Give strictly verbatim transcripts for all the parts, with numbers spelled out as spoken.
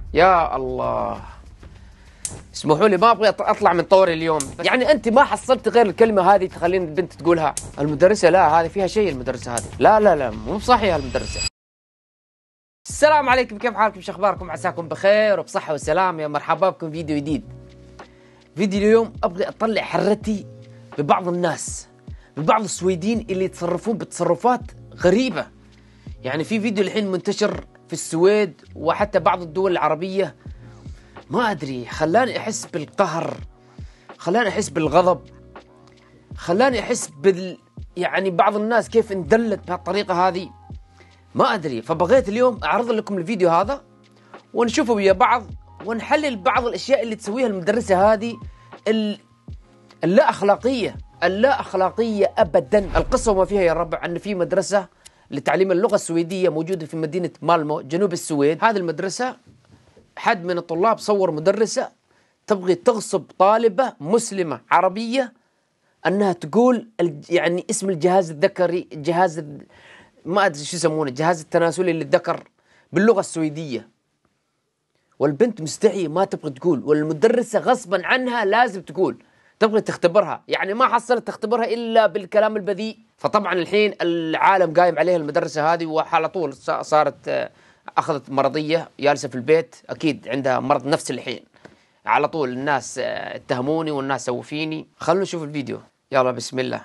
يا الله، اسمحوا لي ما ابغى اطلع من طوري اليوم، يعني انت ما حصلت غير الكلمه هذه تخلين البنت تقولها؟ المدرسه لا، هذه فيها شيء المدرسه هذه، لا لا لا مو صحيحه المدرسه. السلام عليكم، كيف حالكم؟ شو اخباركم؟ عساكم بخير وبصحه وسلام. يا مرحبا بكم فيديو جديد. فيديو اليوم ابغى اطلع حرتي ببعض الناس، ببعض السويدين اللي يتصرفون بتصرفات غريبه. يعني في فيديو الحين منتشر في السويد وحتى بعض الدول العربيه، ما ادري، خلاني احس بالقهر، خلاني احس بالغضب، خلاني احس بال يعني بعض الناس كيف اندلت بهالطريقه هذه، ما ادري. فبغيت اليوم اعرض لكم الفيديو هذا ونشوفه ويا بعض ونحلل بعض الاشياء اللي تسويها المدرسه هذه اللا اخلاقيه، اللا اخلاقيه ابدا. القصه وما فيها يا ربع ان في مدرسه لتعليم اللغه السويديه موجوده في مدينه مالمو جنوب السويد. هذه المدرسه حد من الطلاب صور مدرسه تبغي تغصب طالبه مسلمه عربيه انها تقول يعني اسم الجهاز الذكري، الجهاز ما ادري شو يسمونه، الجهاز التناسلي للذكر باللغه السويديه، والبنت مستحيه ما تبغى تقول، والمدرسه غصبا عنها لازم تقول، تبغي تختبرها، يعني ما حصلت تختبرها الا بالكلام البذيء. فطبعا الحين العالم قايم عليها المدرسه هذه، وعلى طول صارت اخذت مرضيه، جالسه في البيت، اكيد عندها مرض نفسي الحين، على طول الناس اتهموني والناس سووا فيني. خلونا نشوف الفيديو، يلا بسم الله.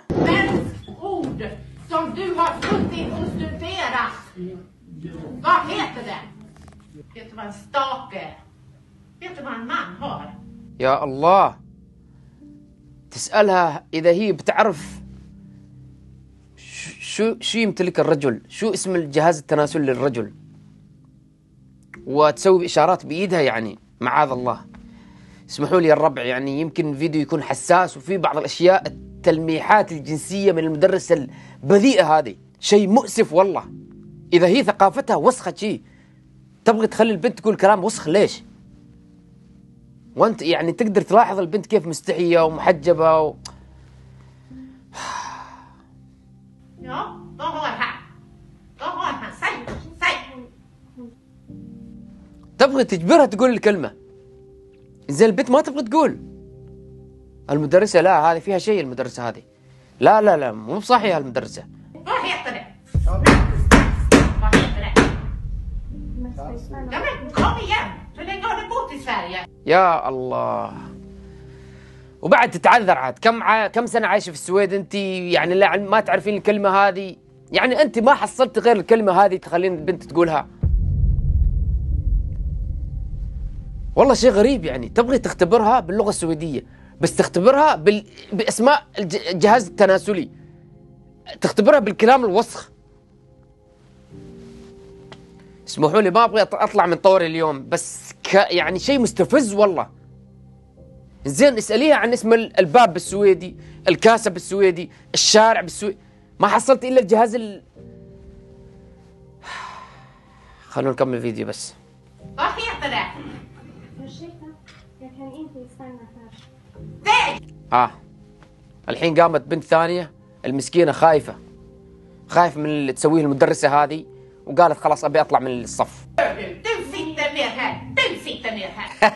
Som du har suttit och studerat. Vad heter det? Vet du vad en stake är? Vet du vad en man har? يا الله، تسألها إذا هي بتعرف شو شو يمتلك الرجل، شو اسم الجهاز التناسلي للرجل، وتسوي إشارات بإيدها، يعني معاذ الله. اسمحوا لي يا الربع، يعني يمكن الفيديو يكون حساس وفي بعض الأشياء التلميحات الجنسية من المدرسة البذيئة هذه، شيء مؤسف والله. إذا هي ثقافتها وسخة شيء، تبغي تخلي البنت تقول كلام وسخ ليش؟ وانت يعني تقدر تلاحظ البنت كيف مستحية ومحجبة و... Ja, vad har han? Vad har han? Säg, säg. تبغي تجبرها تقول الكلمة، زين البنت ما تبغي تقول. المدرسة لا، هذه فيها شيء المدرسة هذه، لا لا لا مو صحيحة المدرسة. Vad heter det? Vad heter det? Ja men kom igen, hur länge har du bott i Sverige? يا الله، وبعد تتعذر عاد. كم ع... كم سنة عايشة في السويد انت، يعني لا ما تعرفين الكلمة هذه؟ يعني انت ما حصلت غير الكلمة هذه تخلين البنت تقولها؟ والله شيء غريب. يعني تبغي تختبرها باللغة السويدية، بس تختبرها بال... باسماء الج... الجهاز التناسلي، تختبرها بالكلام الوسخ. اسمحوا لي ما ابغى اطلع من طوري اليوم، بس ك... يعني شيء مستفز والله. زين اساليها عن اسم الباب بالسويدي، الكاسه بالسويدي، الشارع بالسويدي، ما حصلت الا الجهاز ال... خلونا نكمل الفيديو بس. Vad heter det? Ursäkta, jag kan inte stanna här. Nej! اه الحين قامت بنت ثانية المسكينة خايفة، خايفة من اللي تسويه المدرسة هذه، وقالت خلاص ابي اطلع من الصف. Du sitter ner här, du sitter ner här.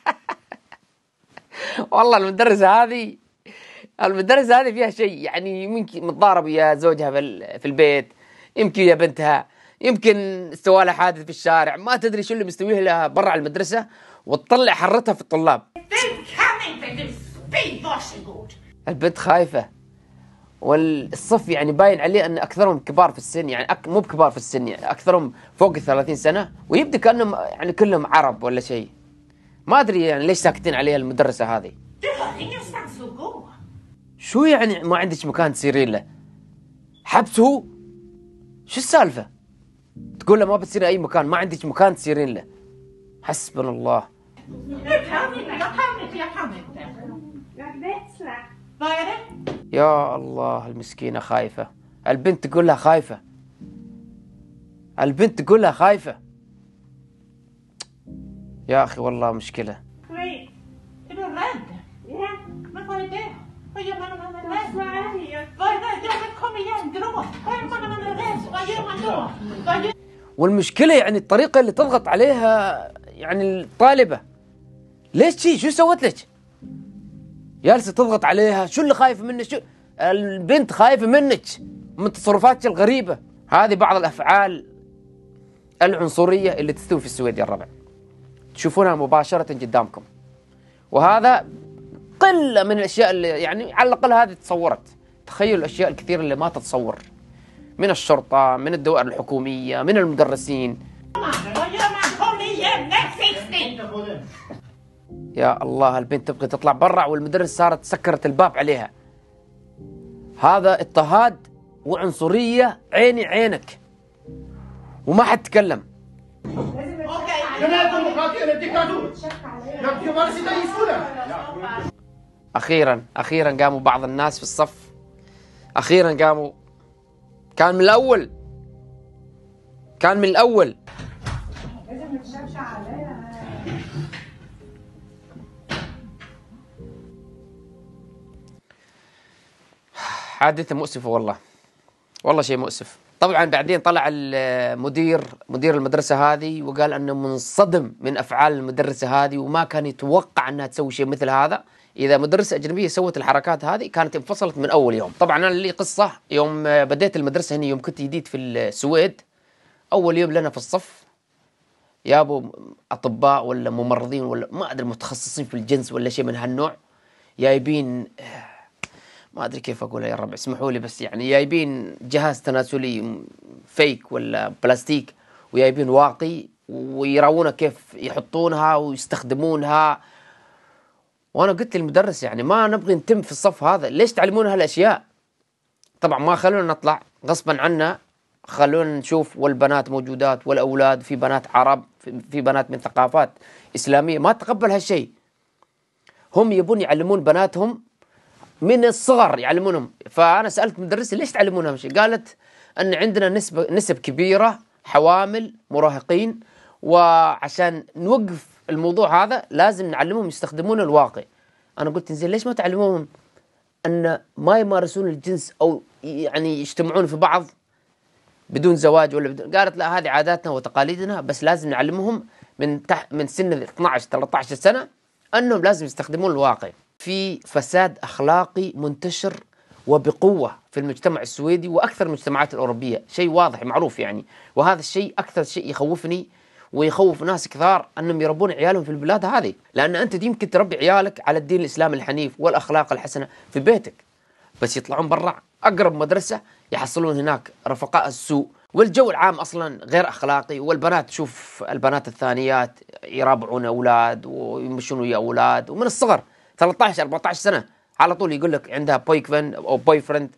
والله المدرسة هذه، المدرسة هذه فيها شيء، يعني يمكن متضارب ويا زوجها في البيت، يمكن يا بنتها، يمكن سوى لها حادث في الشارع، ما تدري شو اللي مستويه لها برا على المدرسة، وتطلع حرتها في الطلاب. Du kan inte, du spy, varsågod. البنت خايفة، والصف يعني باين عليه أن أكثرهم كبار في السن، يعني أك... مو بكبار في السن، يعني أكثرهم فوق الثلاثين سنة، ويبدو كأنهم يعني كلهم عرب ولا شيء. ما أدري يعني ليش ساكتين عليها المدرسة هذه. Du har ingenstans att gå. شو يعني ما عندك مكان تسيرين له؟ حبس هو؟ شو السالفة؟ تقول له ما بتصير أي مكان، ما عندك مكان تسيرين له. حسبنا الله. Jag kan inte, jag kan inte, jag kan inte. Jag rädsla. Vad är det? يا الله، المسكينة خايفة، البنت تقول لها خايفة، البنت تقول لها خايفة. يا أخي والله مشكلة. Är du rädd? Ja, Men vad är det? Vad gör man när man är jag rädd? svarar. Vad är rädd? Ja men kom igen, gråt. Vad gör man när man är rädd? Vad gör man då? Vad gör... والمشكلة يعني الطريقة اللي تضغط عليها يعني الطالبة ليش شي؟ شو سوت لك؟ جالسة تضغط عليها، شو اللي خايفة منك؟ شو البنت خايفة منك من تصرفاتك الغريبة. هذه بعض الأفعال العنصرية اللي تستوي في السويد يا الربع، تشوفونها مباشرة قدامكم. وهذا قلة من الأشياء اللي يعني على الأقل هذه تصورت. تخيلوا الأشياء الكثيرة اللي ما تتصور، من الشرطة، من الدوائر الحكومية، من المدرسين. يا الله، البنت تبغي تطلع برا والمدرس صارت سكرت الباب عليها. هذا اضطهاد وعنصرية عيني عينك، وما حد تكلم. أخيرا أخيرا قاموا بعض الناس في الصف، أخيرا قاموا. كان من الأول، كان من الأول. حادثة مؤسفة والله، والله شيء مؤسف. طبعا بعدين طلع المدير مدير المدرسة هذه وقال أنه منصدم من أفعال المدرسة هذه، وما كان يتوقع أنها تسوي شيء مثل هذا. إذا مدرسة أجنبية سوت الحركات هذه كانت انفصلت من أول يوم. طبعا أنا لي قصة، يوم بديت المدرسة هنا، يوم كنت جديد في السويد، أول يوم لنا في الصف يابوا أطباء ولا ممرضين ولا ما أدري متخصصين في الجنس ولا شيء من هالنوع، جايبين ما أدري كيف أقولها يا ربع، اسمحوا لي، بس يعني جايبين جهاز تناسلي فيك ولا بلاستيك، وجايبين واقي ويراونا كيف يحطونها ويستخدمونها. وأنا قلت للمدرس يعني ما نبغي نتم في الصف هذا، ليش تعلمونا هالأشياء؟ طبعا ما خلونا نطلع غصبا عنا، خلونا نشوف، والبنات موجودات والأولاد، في بنات عرب، في بنات من ثقافات إسلامية ما تقبل هالشيء. هم يبون يعلمون بناتهم من الصغر، يعلمونهم. فأنا سألت مدرسة ليش تعلمونهم شيء؟ قالت أن عندنا نسبة نسب كبيرة حوامل مراهقين، وعشان نوقف الموضوع هذا لازم نعلمهم يستخدمون الواقي. أنا قلت زين ليش ما تعلموهم أن ما يمارسون الجنس أو يعني يجتمعون في بعض بدون زواج ولا بدون؟ قالت لا، هذه عاداتنا وتقاليدنا، بس لازم نعلمهم من تحت من سن اثني عشر ثلاثة عشر سنة أنهم لازم يستخدمون الواقع. في فساد أخلاقي منتشر وبقوة في المجتمع السويدي وأكثر المجتمعات الأوروبية، شيء واضح معروف يعني. وهذا الشيء أكثر شيء يخوفني ويخوف ناس كثار أنهم يربون عيالهم في البلاد هذه، لأن أنت يمكن تربي عيالك على الدين الإسلامي الحنيف والأخلاق الحسنة في بيتك، بس يطلعون برا أقرب مدرسة يحصلون هناك رفقاء السوء، والجو العام أصلا غير أخلاقي. والبنات تشوف البنات الثانيات يرابعون أولاد ويمشون ويا أولاد، ومن الصغر ثلاثة عشر أربعة عشر سنة على طول يقول لك عندها بوي فريند أو بوي فريند.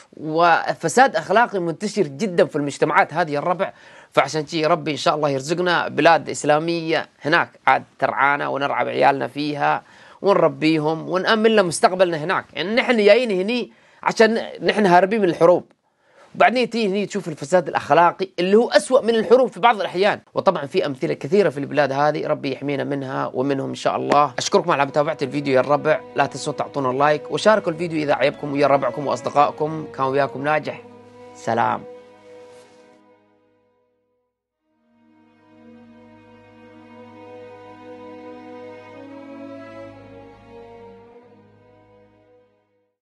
وفساد أخلاقي منتشر جدا في المجتمعات هذه الربع. فعشان شي ربي إن شاء الله يرزقنا بلاد إسلامية هناك عاد ترعانا ونرعى بعيالنا فيها ونربيهم ونأمن لنا مستقبلنا هناك. يعني نحن جايين هني عشان نحن هاربين من الحروب، وبعدين تيجي هني تشوف الفساد الأخلاقي اللي هو أسوأ من الحروب في بعض الأحيان. وطبعا في أمثلة كثيرة في البلاد هذه، ربي يحمينا منها ومنهم إن شاء الله. أشكركم على متابعة الفيديو يا الربع، لا تنسوا تعطونا اللايك وشاركوا الفيديو إذا عجبكم ويا ربعكم وأصدقائكم. كان وياكم ناجح، سلام.